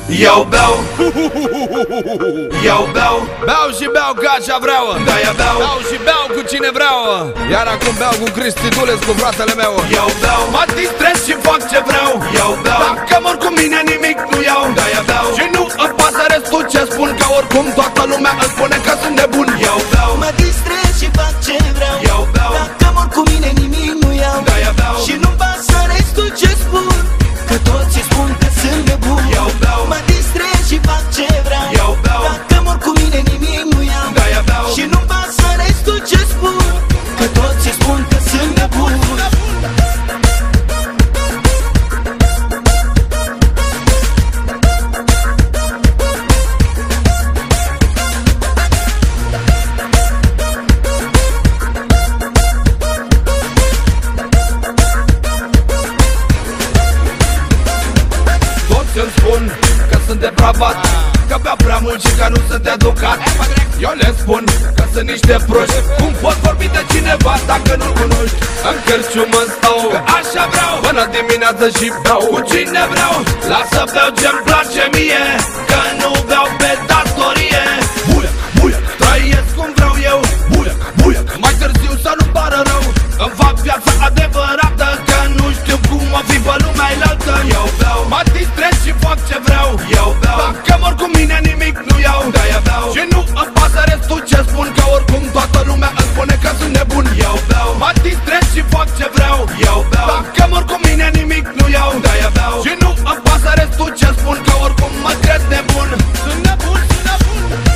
Eu beau, eu beau, beau și beau ca așa vreau. de-aia beau, Beau și beau cu cine vreau. Iar acum beau cu Cristi Dulescu, fratele meu. eu beau, mă distrez și fac ce vreau. Eu beau, dacă mor cu mine nimic nu iau. De-aia beau, și nu îmi pasă restul ce spun, că oricum toată lumea îmi spune că sunt nebun. Eu beau, mă distrez și fac ce vreau. eu beau, dacă mor cu mine nimic nu iau. de-aia beau, Și nu-mi pasă restul ce spun, că toți spun că sunt nebun. eu beau, Mă distrez și fac ce vreau. eu beau, dacă mor cu mine nimic nu iau. de-aia beau, Și nu-mi pasă restul ce spun, că toți spun că sunt nebun. toți îmi spun că sunt depravat, că beau prea mult și că nu sunt educat. Eu le spun că sunt niște proști. Cum pot vorbi de cineva dacă nu-l cunoști? În cârciumă stau, că așa vreau, până dimineață și beau cu cine vreau. Lasă beau ce-mi place mie, că nu beau pe datorie. Buiac, buiac, trăiesc cum vreau eu. Buiac, buiac, mai târziu să nu pară rău. Îmi fac viața adevărată, că nu știu cum o fi pe lumea elaltă. Eu beau, mă distrez și fac ce vreau. Eu beau, dacă mor cu mine nimic nu iau. De-aia beau, și nu îmi pasă restul ce spun, că oricum toată lumea îmi spune că sunt nebun. Eu beau, mă distrez și fac ce vreau. Eu beau, dacă mor cu mine nimic nu iau. De-aia beau, și nu îmi pasă restul ce spun, că oricum mă cred nebun. Sunt nebun, sunt nebun.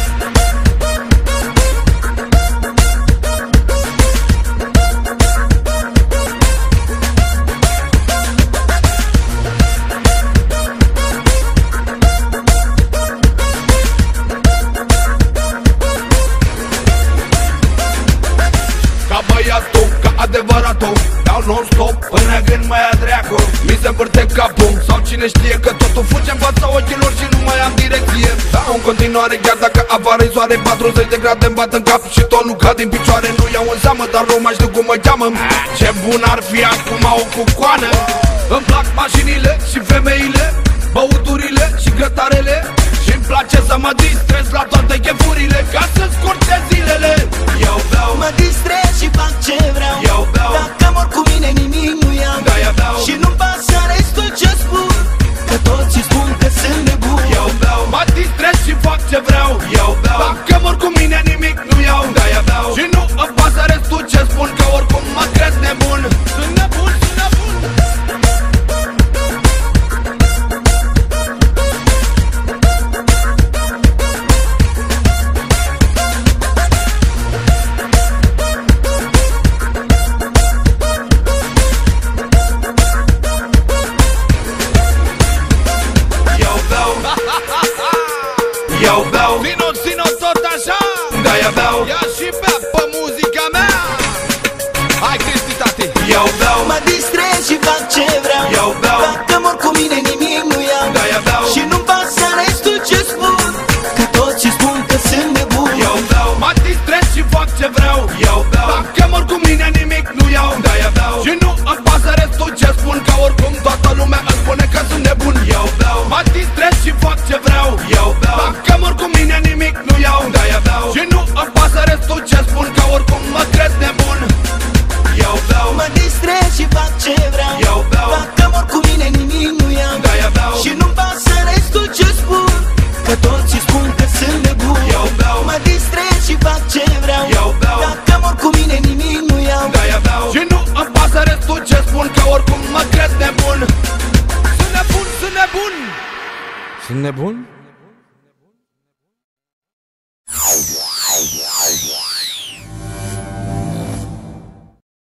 Ca adevăratul, beau non-stop până când mă ia dracu. Mi se împărte capul, sau cine știe că totul fuge în fața ochilor și nu mai am direcție. Beau în continuare chiar dacă apare soare, 40 de grade îmi bat în cap și tot nu cad din picioare. Nu iau în seamă, dar nu mai știu cum mă cheamă. Ce bun ar fi acum o cucoană. Îmi plac mașinile și femeile, băuturile și grătarele, și-mi place să mă distrez la toate chefurile, ca să scurte zilele. Eu beau, mă distrez și fac ce vreau. Eu beau, dacă mor cu mine nimic nu iau. de-aia beau, Și nu-mi pasă restul ce spun, că toți spun că sunt nebun. eu beau, mă distrez și fac ce vreau. Eu beau, dacă mor cu mine nimic nu iau. De-aia beau, și nu îmi pasă restul ce spun, că oricum mă cred nebun. Sunt nebun, sunt nebun. Eu beau, Țin-o tot așa. de-aia beau, Ia și bea pe muzica mea. Hai Cristi, tati. eu beau, Mă distrez și fac ce vreau. eu beau, dacă mor cu mine nimic nu iau. de-aia beau, Și nu-mi pasă restul ce spun, că toți spun că sunt nebun. eu beau, mă distrez și fac ce vreau. Eu beau, dacă mor cu mine nimic nu iau. De-aia beau, și nu îmi pasă restul ce spun, că oricum toată lumea îmi spune că sunt nebun. Eu beau, mă distrez și fac ce vreau. Eu beau, dacă mor cu mine nimic nu iau. De-aia beau, și nu îmi pasă restul ce spun, că oricum mă cred nebun. Eu beau, mă distrez și fac ce vreau. eu beau, dacă mor cu mine nimic nu iau. de-aia beau, Și nu-mi pasă restul ce spun, că toți spun că sunt nebun. eu beau, Mă distrez și fac ce vreau. eu beau, dacă mor cu mine nimic nu iau. de-aia beau, și nu îmi pasă restul ce spun, că oricum mă cred nebun. Sunt nebun, sunt nebun. Sunt nebun?